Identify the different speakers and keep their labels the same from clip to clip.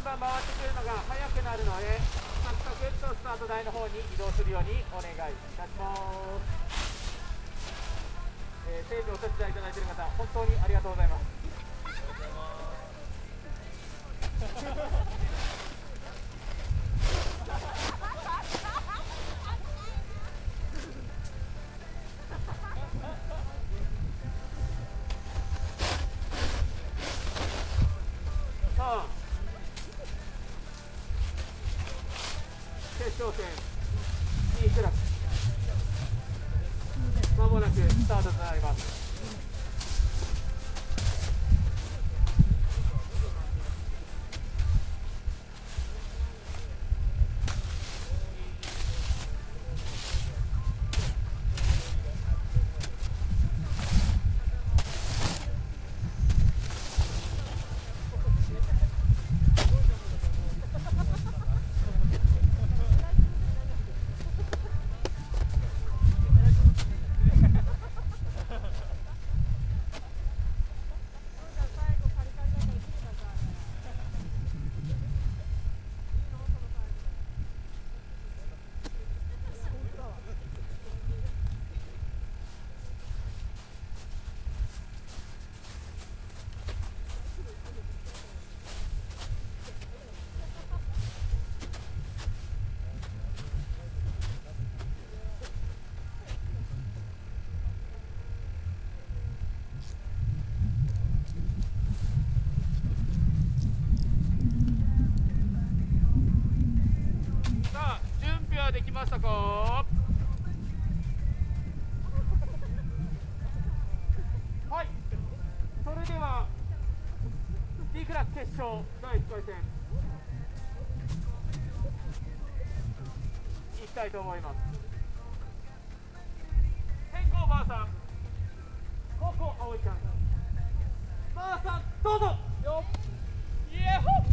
Speaker 1: ば回ってくるのが早くなるので、早速スタート台の方に移動するようにお願いいたします。整備をお手伝いいただいている方、本当にありがとうございます。決勝戦 B クラス、まもなくスタートとなります。できましたか？はい、それでは D クラス決勝第1回戦いきたいと思います。先攻ばあさん、後攻あおいちゃん。ばあさんどうぞよっ。イエホー。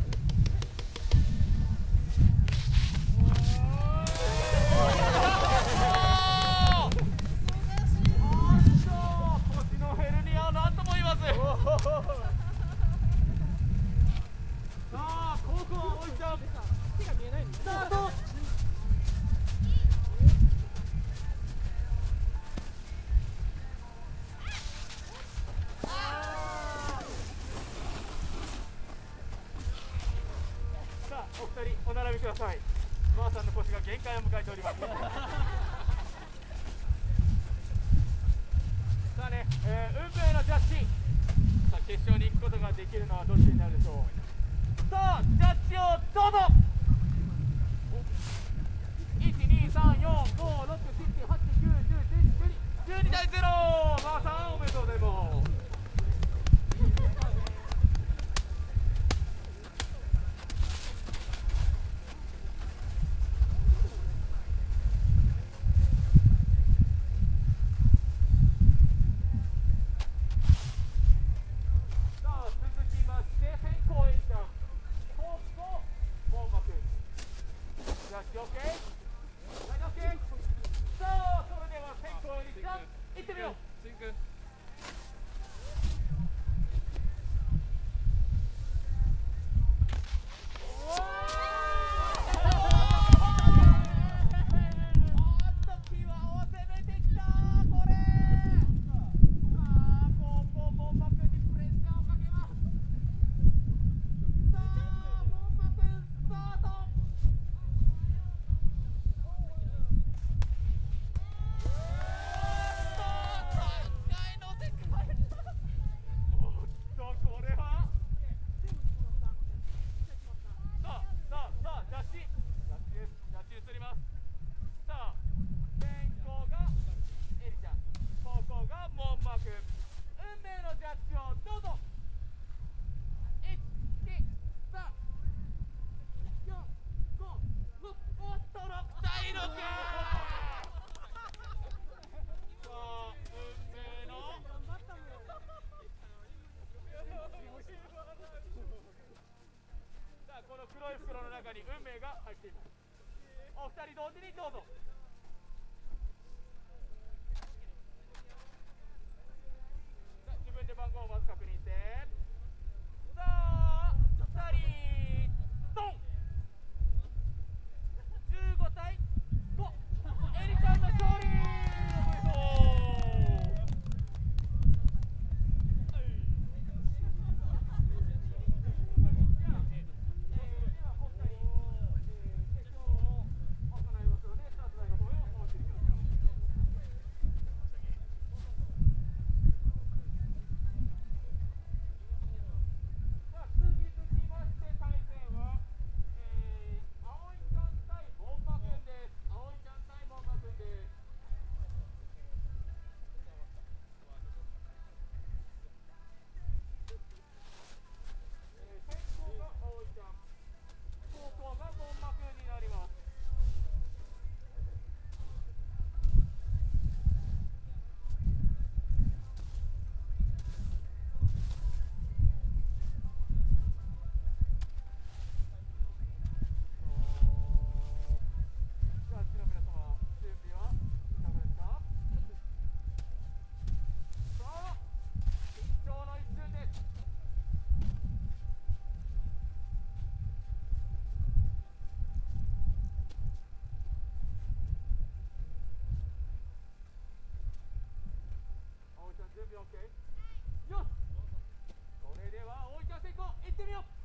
Speaker 1: お二人お並びください。ばあさんの腰が限界を迎えております。さあね、運命のジャッジ。さあ決勝に行くことができるのはどっちになるでしょう。さあジャッジをどうぞ。123456789101112対0。ばあさんおめでとうございます。黒い袋の中に運命が入っています。お二人同時にどうぞ。さあ自分で番号をまず確認して、さあ2人準備 OK。よし、それでは葵ちゃん先行行ってみよう。